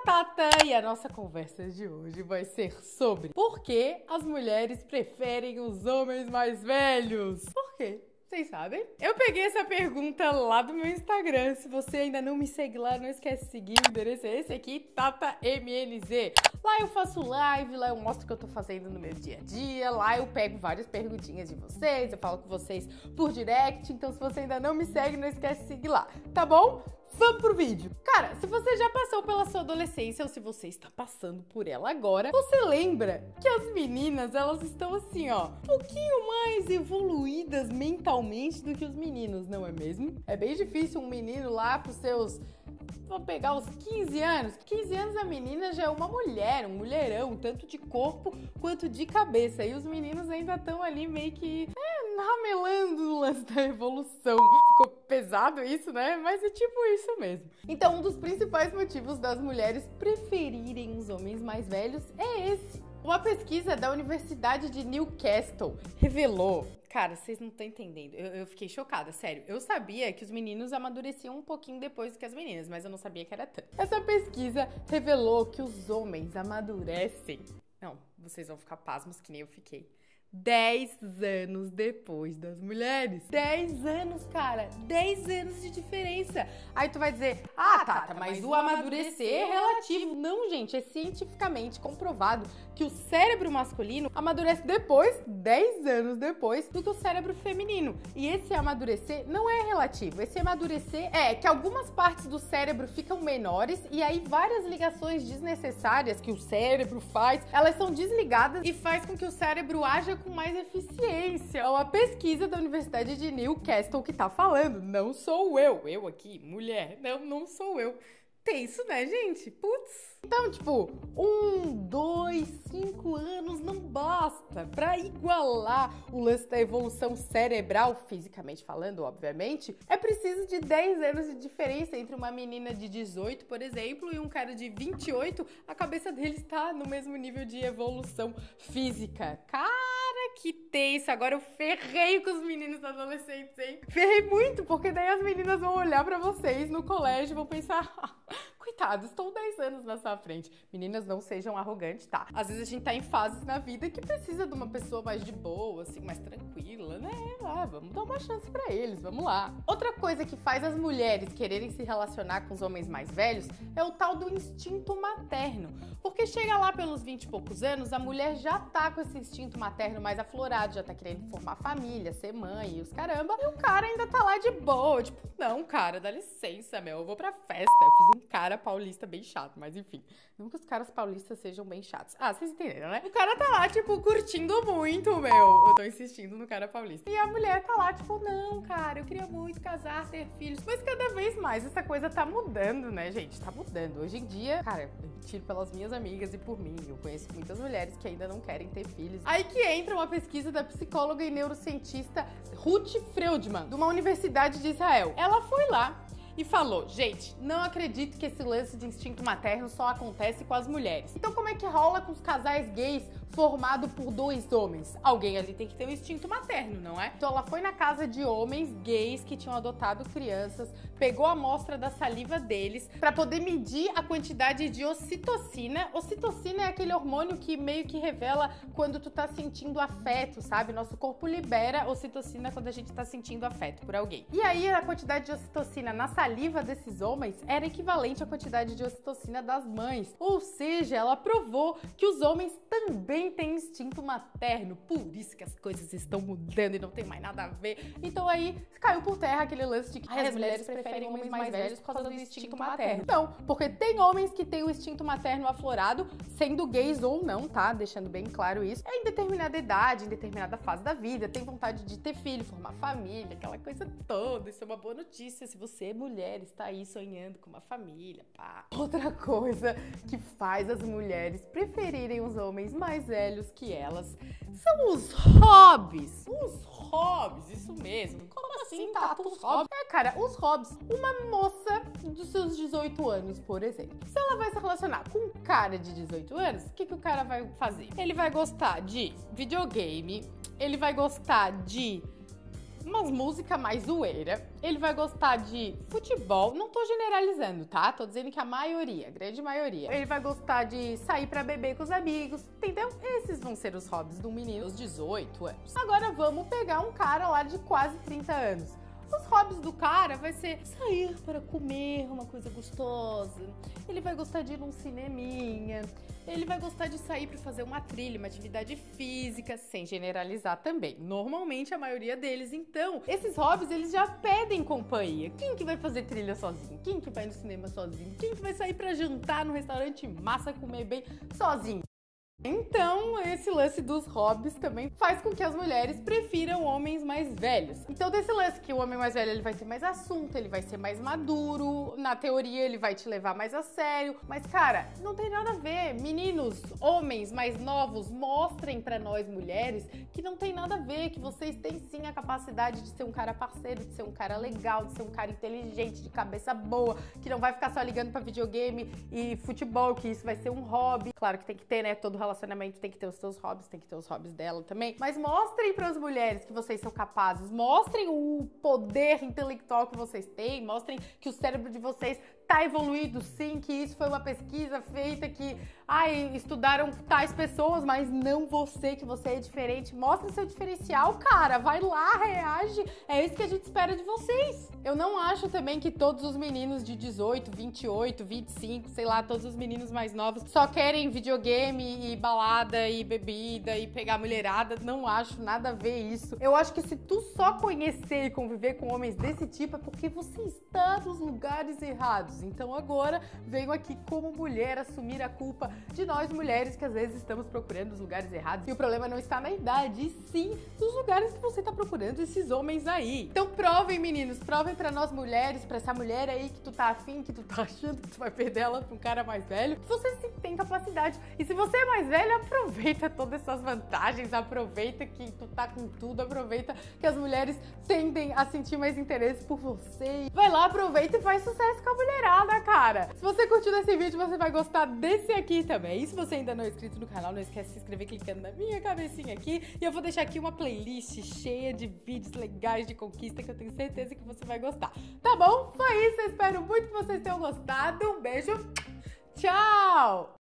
Tata e a nossa conversa de hoje vai ser sobre por que as mulheres preferem os homens mais velhos. Por quê? Vocês sabem? Eu peguei essa pergunta lá do meu Instagram. Se você ainda não me segue lá, não esquece de seguir. O endereço é esse aqui, TataMNZ. Lá eu faço live, lá eu mostro o que eu tô fazendo no meu dia a dia. Lá eu pego várias perguntinhas de vocês, eu falo com vocês por direct. Então se você ainda não me segue, não esquece de seguir lá, tá bom? Vamos pro vídeo. Cara, se você já passou pela sua adolescência ou se você está passando por ela agora, você lembra que as meninas, elas estão assim, ó, um pouquinho mais evoluídas mentalmente do que os meninos, não é mesmo? É bem difícil um menino lá pros seus... Vou pegar os 15 anos. 15 anos a menina já é uma mulher, um mulherão, tanto de corpo quanto de cabeça. E os meninos ainda estão ali meio que ramelando o lance da evolução. Ficou pesado isso, né? Mas é tipo isso mesmo. Então, um dos principais motivos das mulheres preferirem os homens mais velhos é esse. Uma pesquisa da Universidade de Newcastle revelou... Cara, vocês não estão entendendo. Eu fiquei chocada, sério. Eu sabia que os meninos amadureciam um pouquinho depois do que as meninas, mas eu não sabia que era tanto. Essa pesquisa revelou que os homens amadurecem... Não, vocês vão ficar pasmos que nem eu fiquei. 10 anos depois das mulheres. 10 anos, cara. 10 anos de diferença. Aí tu vai dizer, Tata, mas o amadurecer é relativo. Não, gente, é cientificamente comprovado que o cérebro masculino amadurece depois, 10 anos depois, do que o cérebro feminino. E esse amadurecer não é relativo. Esse amadurecer é que algumas partes do cérebro ficam menores e aí várias ligações desnecessárias que o cérebro faz, elas são desligadas e faz com que o cérebro haja com mais eficiência. É uma pesquisa da Universidade de Newcastle que tá falando. Não sou eu aqui, mulher. Não sou eu. Tenso, né, gente? Putz. Então, tipo, 1, 2, 5 anos não basta pra igualar o lance da evolução cerebral, fisicamente falando, obviamente. É preciso de 10 anos de diferença entre uma menina de 18, por exemplo, e um cara de 28. A cabeça deles tá no mesmo nível de evolução física. Cara, que tenso. Agora eu ferrei com os meninos adolescentes, hein? Ferrei muito, porque daí as meninas vão olhar pra vocês no colégio e vão pensar... Coitado, estou 10 anos na sua frente. Meninas, não sejam arrogantes, tá? Às vezes a gente tá em fases na vida que precisa de uma pessoa mais de boa, assim, mais tranquila, né? Vamos dar uma chance pra eles, vamos lá. Outra coisa que faz as mulheres quererem se relacionar com os homens mais velhos é o tal do instinto materno. Porque chega lá pelos 20 e poucos anos, a mulher já tá com esse instinto materno mais aflorado, já tá querendo formar família, ser mãe e os caramba. E o cara ainda tá lá de boa, tipo, não, cara, dá licença, meu, eu vou pra festa. Eu fiz um cara paulista bem chato, mas enfim. Não que os caras paulistas sejam bem chatos. Vocês entenderam, né? O cara tá lá, tipo, curtindo muito, meu. Eu tô insistindo no cara paulista. E a mulher tá lá, tipo, não, cara, eu queria muito casar, ter filhos. Mas cada vez mais essa coisa tá mudando, né, gente? Tá mudando. Hoje em dia, cara, eu tiro pelas minhas amigas e por mim. Eu conheço muitas mulheres que ainda não querem ter filhos. Aí que entra uma pesquisa da psicóloga e neurocientista Ruth Freudman, de uma universidade de Israel. Ela foi lá e falou, gente, não acredito que esse lance de instinto materno só acontece com as mulheres. Então como é que rola com os casais gays formado por 2 homens? Alguém ali tem que ter um instinto materno, não é? Então ela foi na casa de homens gays que tinham adotado crianças, pegou a amostra da saliva deles pra poder medir a quantidade de ocitocina. Ocitocina é aquele hormônio que meio que revela quando tu tá sentindo afeto, sabe? Nosso corpo libera ocitocina quando a gente tá sentindo afeto por alguém. E aí a quantidade de ocitocina na saliva desses homens era equivalente à quantidade de ocitocina das mães. Ou seja, ela provou que os homens também têm instinto materno. Por isso que as coisas estão mudando e não tem mais nada a ver. Então aí caiu por terra aquele lance de que as mulheres preferem homens mais velhos por causa do instinto materno. Não, porque tem homens que têm o instinto materno aflorado, sendo gays ou não, tá? Deixando bem claro isso. É em determinada idade, em determinada fase da vida, tem vontade de ter filho, formar família, aquela coisa toda. Isso é uma boa notícia se você é mulher, está aí sonhando com uma família, pá. Outra coisa que faz as mulheres preferirem os homens mais velhos que elas são os hobbies. Os hobbies, isso mesmo. Como assim, Tata? Os hobbies? Cara, os hobbies. Uma moça dos seus 18 anos, por exemplo. Se ela vai se relacionar com um cara de 18 anos, o que o cara vai fazer? Ele vai gostar de videogame, ele vai gostar de umas músicas mais zoeira. Ele vai gostar de futebol. Não tô generalizando, tá? Tô dizendo que a maioria, a grande maioria. Ele vai gostar de sair pra beber com os amigos, entendeu? Esses vão ser os hobbies do menino aos 18 anos. Agora vamos pegar um cara lá de quase 30 anos. Os hobbies do cara vai ser sair para comer uma coisa gostosa. Ele vai gostar de ir num cineminha. Ele vai gostar de sair para fazer uma trilha, uma atividade física, sem generalizar também. Normalmente a maioria deles, então, esses hobbies eles já pedem companhia. Quem que vai fazer trilha sozinho? Quem que vai no cinema sozinho? Quem que vai sair para jantar no restaurante massa, comer bem sozinho? Então, esse lance dos hobbies também faz com que as mulheres prefiram homens mais velhos. Então, desse lance que o homem mais velho ele vai ter mais assunto, ele vai ser mais maduro, na teoria ele vai te levar mais a sério. Mas, cara, não tem nada a ver. Meninos, homens mais novos, mostrem pra nós mulheres que não tem nada a ver, que vocês têm sim a capacidade de ser um cara parceiro, de ser um cara legal, de ser um cara inteligente, de cabeça boa, que não vai ficar só ligando pra videogame e futebol, que isso vai ser um hobby. Claro que tem que ter, né, todo relacionamento tem que ter os seus hobbies, tem que ter os hobbies dela também. Mas mostrem para as mulheres que vocês são capazes, mostrem o poder intelectual que vocês têm, mostrem que o cérebro de vocês tá evoluído sim, que isso foi uma pesquisa feita que, estudaram tais pessoas, mas não você, que você é diferente. Mostra seu diferencial, cara, vai lá, reage. É isso que a gente espera de vocês. Eu não acho também que todos os meninos de 18, 28, 25, sei lá, todos os meninos mais novos só querem videogame e balada e bebida e pegar mulherada. Não acho nada a ver isso. Eu acho que se tu só conhecer e conviver com homens desse tipo é porque você está nos lugares errados. Então agora venho aqui como mulher assumir a culpa de nós mulheres que às vezes estamos procurando os lugares errados. E o problema não está na idade, e sim nos lugares que você está procurando esses homens aí. Então provem, meninos, provem pra nós mulheres, pra essa mulher aí que tu tá afim, que tu tá achando que tu vai perder ela pra um cara mais velho, que você sim tem capacidade. E se você é mais velho, aproveita todas essas vantagens, aproveita que tu tá com tudo, aproveita que as mulheres tendem a sentir mais interesse por você. Vai lá, aproveita e faz sucesso com a mulherada, cara. Se você curtiu esse vídeo, você vai gostar desse aqui também. E se você ainda não é inscrito no canal, não esquece de se inscrever clicando na minha cabecinha aqui. E eu vou deixar aqui uma playlist cheia de vídeos legais de conquista que eu tenho certeza que você vai gostar. Tá bom? Foi isso. Eu espero muito que vocês tenham gostado. Um beijo. Tchau!